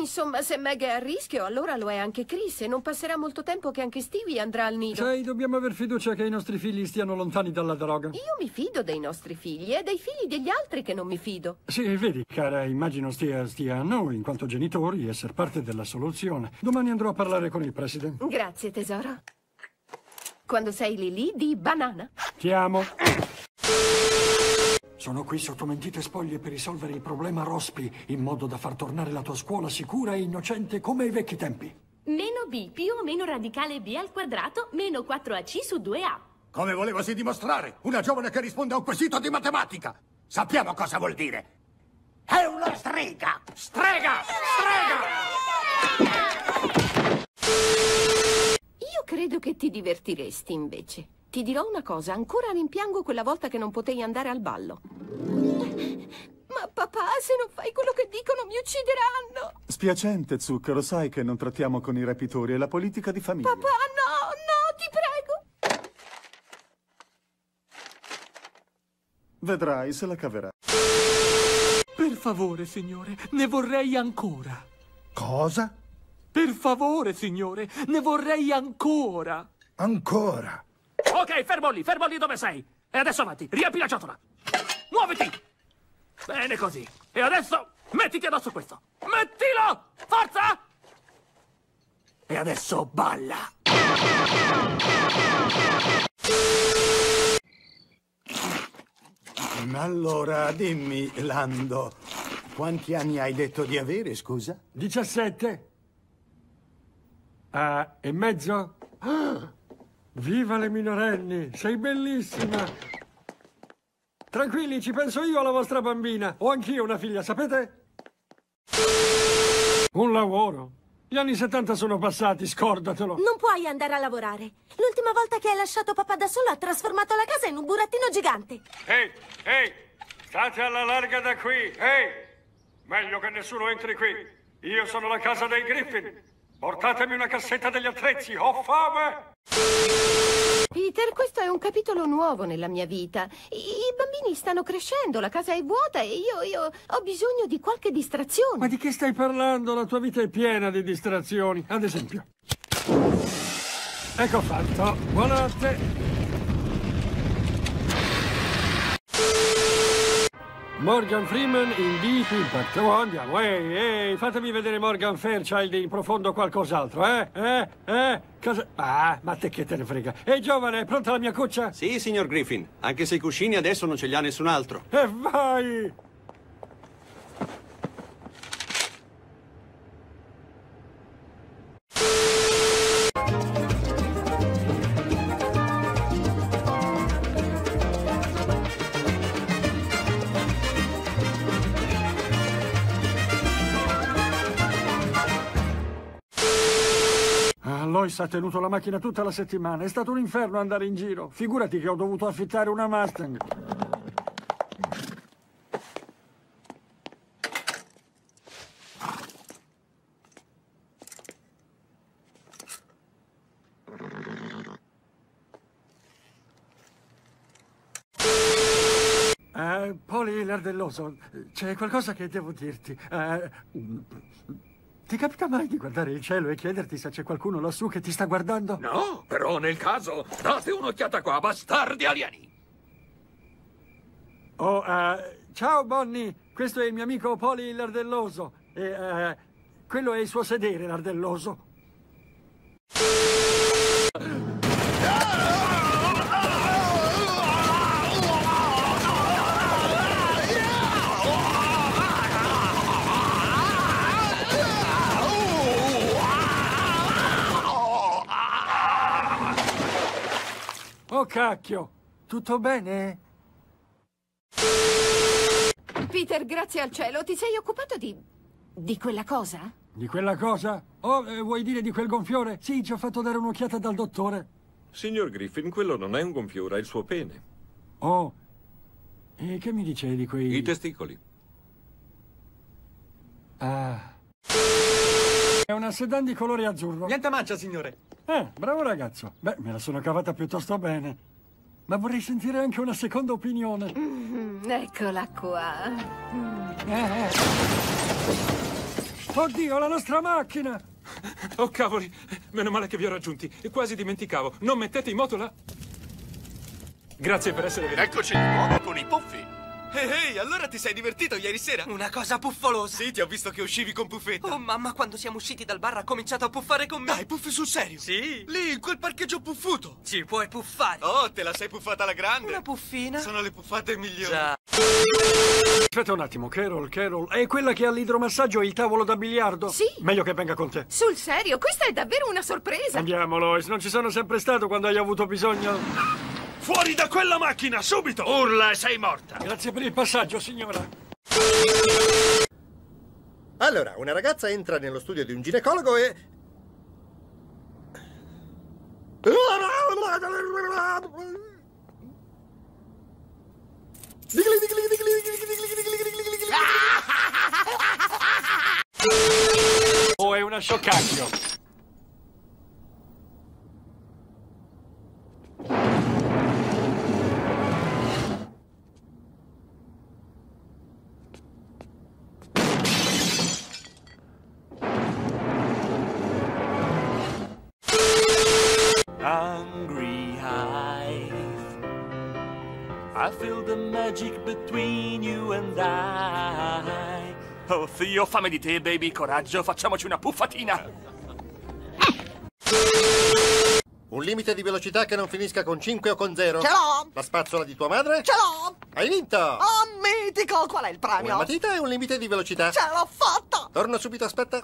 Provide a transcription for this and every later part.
Insomma, se Meg è a rischio, allora lo è anche Chris e non passerà molto tempo che anche Stevie andrà al nido. Sai, dobbiamo aver fiducia che i nostri figli stiano lontani dalla droga. Io mi fido dei nostri figli, è dei figli degli altri che non mi fido. Sì, vedi, cara, immagino stia a noi, in quanto genitori, essere parte della soluzione. Domani andrò a parlare con il presidente. Grazie, tesoro. Quando sei lì, di banana. Ti amo. Sono qui sotto mentite spoglie per risolvere il problema Rospi, in modo da far tornare la tua scuola sicura e innocente come ai vecchi tempi. Meno b più o meno radicale b al quadrato meno 4ac su 2a. Come volevasi dimostrare? Una giovane che risponde a un quesito di matematica. Sappiamo cosa vuol dire. È una strega! Strega! Strega! Io credo che ti divertiresti, invece. Ti dirò una cosa, ancora rimpiango quella volta che non potei andare al ballo. Ma papà, se non fai quello che dicono mi uccideranno! Spiacente, Zucchero, sai che non trattiamo con i rapitori, è la politica di famiglia. Papà, no, ti prego! Vedrai, se la caverà. Per favore, signore, ne vorrei ancora. Cosa? Per favore, signore, ne vorrei ancora. Ancora? Ok, fermo lì dove sei. E adesso avanti, riempi la ciotola. Muoviti! Bene così. E adesso mettiti addosso questo. Mettilo! Forza! E adesso balla. Allora, dimmi, Lando, quanti anni hai detto di avere, scusa? 17. E mezzo? Viva le minorenni, sei bellissima. Tranquilli, ci penso io alla vostra bambina. Ho anch'io una figlia, sapete? Un lavoro. Gli anni 70 sono passati, scordatelo. Non puoi andare a lavorare. L'ultima volta che hai lasciato papà da solo ha trasformato la casa in un burattino gigante. Ehi, state alla larga da qui, ehi! Meglio che nessuno entri qui. Io sono la casa dei Griffin. Portatemi una cassetta degli attrezzi, ho fame! Peter, questo è un capitolo nuovo nella mia vita. I bambini stanno crescendo, la casa è vuota e io ho bisogno di qualche distrazione. Ma di che stai parlando? La tua vita è piena di distrazioni. Ad esempio. Ecco fatto. Buonanotte. Morgan Freeman in Deep Impact. Oh, andiamo. Ehi, fatemi vedere Morgan Fairchild in profondo qualcos'altro, Cosa... Ah, ma te che te ne frega. Ehi, giovane, è pronta la mia cuccia? Sì, signor Griffin. Anche se i cuscini adesso non ce li ha nessun altro. E vai! Lois ha tenuto la macchina tutta la settimana. È stato un inferno andare in giro. Figurati che ho dovuto affittare una Mustang. Poli Lardelloso, c'è qualcosa che devo dirti. Ti capita mai di guardare il cielo e chiederti se c'è qualcuno lassù che ti sta guardando? No, però nel caso date un'occhiata qua, bastardi alieni. Oh, ciao Bonnie, questo è il mio amico Poli Lardelloso e quello è il suo sedere, Lardelloso. Oh, cacchio! Tutto bene? Peter, grazie al cielo, ti sei occupato di quella cosa? Di quella cosa? Oh, vuoi dire di quel gonfiore? Sì, ci ho fatto dare un'occhiata dal dottore. Signor Griffin, quello non è un gonfiore, è il suo pene. Oh, e che mi dicevi di quei... I testicoli. Ah. È una sedan di colore azzurro. Niente mancia, signore. Bravo ragazzo. Beh, me la sono cavata piuttosto bene. Ma vorrei sentire anche una seconda opinione. Eccola qua. Oddio, la nostra macchina! Oh, cavoli! Meno male che vi ho raggiunti. Quasi dimenticavo. Non mettete in moto la... Grazie per essere venuti. Eccoci di nuovo con i puffi. Ehi, allora ti sei divertito ieri sera? Una cosa puffolosa. Sì, ti ho visto che uscivi con Puffetta. Oh, mamma, quando siamo usciti dal bar ha cominciato a puffare con me. Dai, puffi sul serio? Sì. Lì, in quel parcheggio puffuto. Ci puoi puffare. Oh, te la sei puffata alla grande. Una puffina? Sono le puffate migliori. Già. Aspetta un attimo, Carol, è quella che ha l'idromassaggio e il tavolo da biliardo? Sì. Meglio che venga con te. Sul serio, questa è davvero una sorpresa. Andiamo, Lois, non ci sono sempre stato quando hai avuto bisogno. Fuori da quella macchina, subito! Urla e sei morta. Grazie per il passaggio, signora. Allora, una ragazza entra nello studio di un ginecologo e... Oh, è una scioccaggio. Hungry hive, I feel the magic between you and I. Oh, zio, fame di te, baby, coraggio, facciamoci una puffatina. Un limite di velocità che non finisca con 5 o con 0. Ce l'ho! La spazzola di tua madre? Ce l'ho! Hai vinto! Oh, mitico! Qual è il premio? Una matita e un limite di velocità. Ce l'ho fatta! Torno subito, aspetta.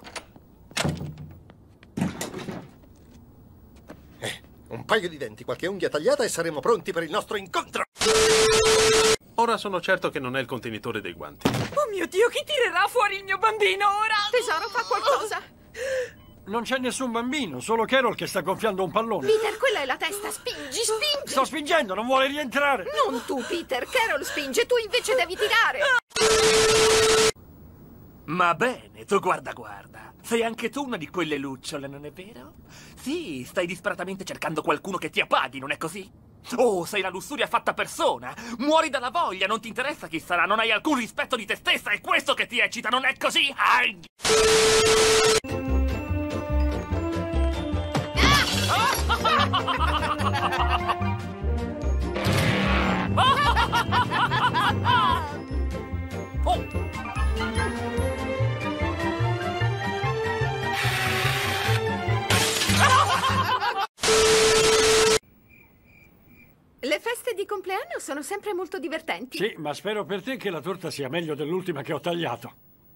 Un paio di denti, qualche unghia tagliata e saremo pronti per il nostro incontro. Ora sono certo che non è il contenitore dei guanti. Oh mio Dio, chi tirerà fuori il mio bambino ora? Tesoro, fa qualcosa. Non c'è nessun bambino, solo Carol che sta gonfiando un pallone. Peter, quella è la testa, spingi, spingi. Sto spingendo, non vuole rientrare. Non tu, Peter, Carol spinge, tu invece devi tirare. Ma bene, tu guarda. Sei anche tu una di quelle lucciole, non è vero? Sì, stai disperatamente cercando qualcuno che ti appaghi, non è così? Oh, sei la lussuria fatta persona! Muori dalla voglia, non ti interessa chi sarà, non hai alcun rispetto di te stessa, è questo che ti eccita, non è così? Ai! Le feste di compleanno sono sempre molto divertenti. Sì, ma spero per te che la torta sia meglio dell'ultima che ho tagliato.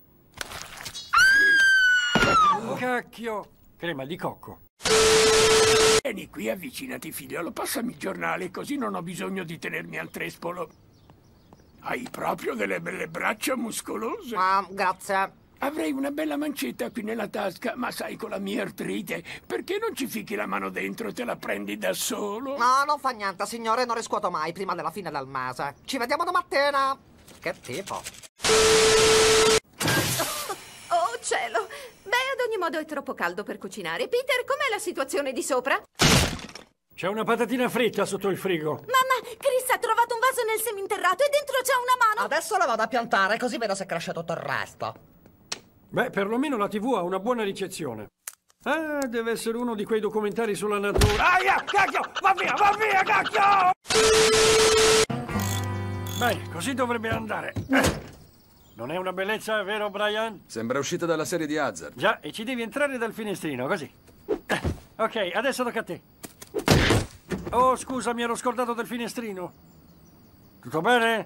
Oh, cacchio! Crema di cocco. Vieni qui, avvicinati, figliolo, passami il giornale, così non ho bisogno di tenermi al trespolo. Hai proprio delle belle braccia muscolose. Ah, grazie. Avrei una bella mancetta qui nella tasca, ma sai, con la mia artrite, perché non ci fichi la mano dentro e te la prendi da solo? No, non fa niente, signore, non riscuoto mai prima della fine del mese. Ci vediamo domattina. Che tipo? Oh, cielo! Beh, ad ogni modo è troppo caldo per cucinare. Peter, com'è la situazione di sopra? C'è una patatina fritta sotto il frigo. Mamma, Chris ha trovato un vaso nel seminterrato e dentro c'è una mano. Adesso la vado a piantare, così vedo se cresce tutto il resto. Beh, perlomeno la TV ha una buona ricezione. Ah, deve essere uno di quei documentari sulla natura. Aia, cacchio! Va via, cacchio! Beh, così dovrebbe andare. Non è una bellezza, vero, Brian? Sembra uscita dalla serie di Hazard. Già, e ci devi entrare dal finestrino, così. Ok, adesso tocca a te. Oh, scusa, mi ero scordato del finestrino. Tutto bene?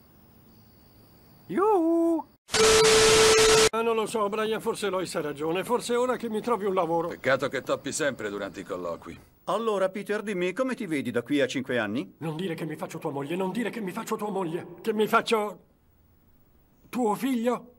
Yuhu! Non lo so, Brian, forse Lois ha ragione. Forse è ora che mi trovi un lavoro. Peccato che toppi sempre durante i colloqui. Allora, Peter, dimmi, come ti vedi da qui a 5 anni? Non dire che mi faccio tua moglie, non dire che mi faccio tua moglie. Che mi faccio... tuo figlio?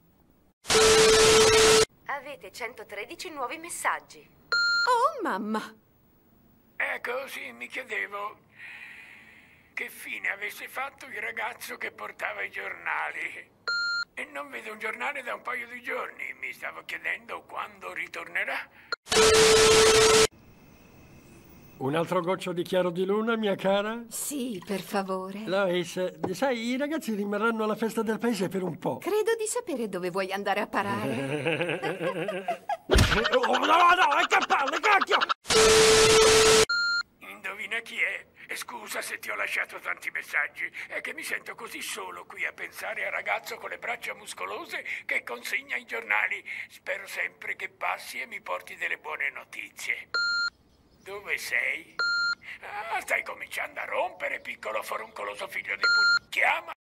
Avete 113 nuovi messaggi. Oh, mamma! Ecco, sì, mi chiedevo che fine avesse fatto il ragazzo che portava i giornali. E non vedo un giornale da un paio di giorni. Mi stavo chiedendo quando ritornerà. Un altro goccio di chiaro di luna, mia cara? Sì, per favore. Lois, sai, i ragazzi rimarranno alla festa del paese per un po'. Credo di sapere dove vuoi andare a parare. Oh, no, che palle, cacchio! Indovina chi è? E scusa se ti ho lasciato tanti messaggi, è che mi sento così solo qui a pensare al ragazzo con le braccia muscolose che consegna i giornali. Spero sempre che passi e mi porti delle buone notizie. Dove sei? Ah, stai cominciando a rompere, piccolo foruncoloso figlio di Chiama!